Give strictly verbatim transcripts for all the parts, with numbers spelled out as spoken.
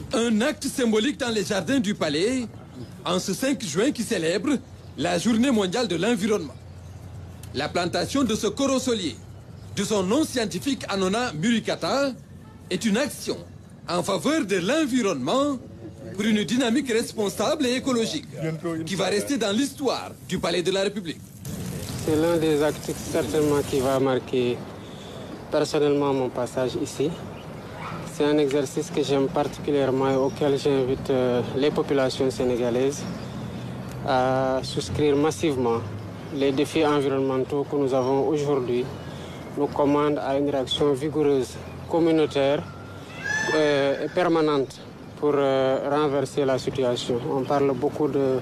Un acte symbolique dans les jardins du palais, en ce cinq juin qui célèbre la journée mondiale de l'environnement. La plantation de ce corosolier, de son nom scientifique Annona muricata, est une action en faveur de l'environnement pour une dynamique responsable et écologique qui va rester dans l'histoire du Palais de la République. C'est l'un des actes certainement qui va marquer personnellement mon passage ici. C'est un exercice que j'aime particulièrement et auquel j'invite euh, les populations sénégalaises à souscrire massivement. Les défis environnementaux que nous avons aujourd'hui nous commandent à une réaction vigoureuse, communautaire euh, et permanente pour euh, renverser la situation. On parle beaucoup de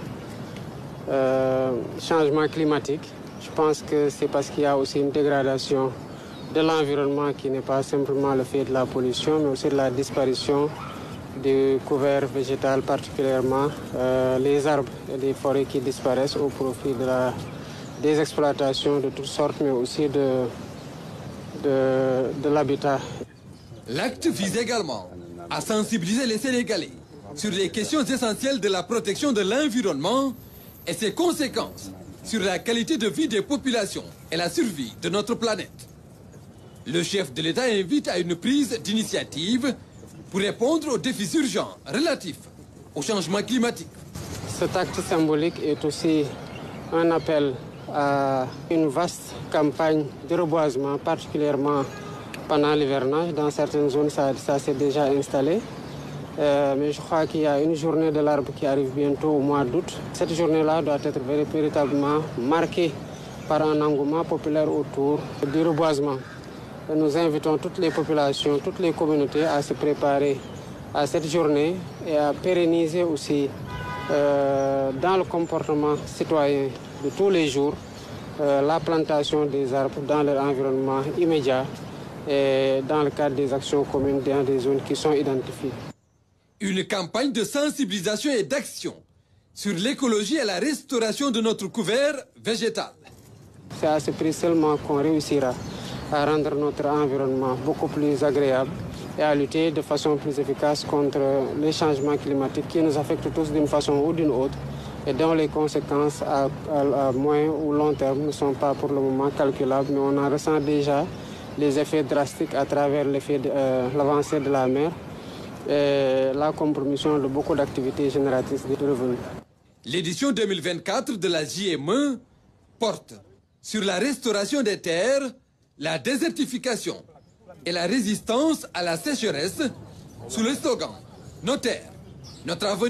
euh, changement climatique. Je pense que c'est parce qu'il y a aussi une dégradation de l'environnement qui n'est pas simplement le fait de la pollution, mais aussi de la disparition du couvert végétal, particulièrement euh, les arbres et les forêts qui disparaissent au profit de la, des exploitations de toutes sortes, mais aussi de, de, de l'habitat. L'acte vise également à sensibiliser les Sénégalais sur les questions essentielles de la protection de l'environnement et ses conséquences sur la qualité de vie des populations et la survie de notre planète. Le chef de l'État invite à une prise d'initiative pour répondre aux défis urgents relatifs au changement climatique. Cet acte symbolique est aussi un appel à une vaste campagne de reboisement, particulièrement pendant l'hivernage. Dans certaines zones, ça, ça s'est déjà installé. Euh, mais je crois qu'il y a une journée de l'arbre qui arrive bientôt au mois d'août. Cette journée-là doit être véritablement marquée par un engouement populaire autour du reboisement. Et nous invitons toutes les populations, toutes les communautés à se préparer à cette journée et à pérenniser aussi euh, dans le comportement citoyen de tous les jours euh, la plantation des arbres dans leur environnement immédiat et dans le cadre des actions communes dans des zones qui sont identifiées. Une campagne de sensibilisation et d'action sur l'écologie et la restauration de notre couvert végétal. C'est à ce prix seulement qu'on réussira à rendre notre environnement beaucoup plus agréable et à lutter de façon plus efficace contre les changements climatiques qui nous affectent tous d'une façon ou d'une autre et dont les conséquences à, à, à moyen ou long terme ne sont pas pour le moment calculables, mais on en ressent déjà les effets drastiques à travers l'effet de euh, l'avancée de la mer et la compromission de beaucoup d'activités génératrices de revenus. L'édition deux mille vingt-quatre de la J M E porte sur la restauration des terres, la désertification et la résistance à la sécheresse sous le slogan « Nos terres, notre avenir ».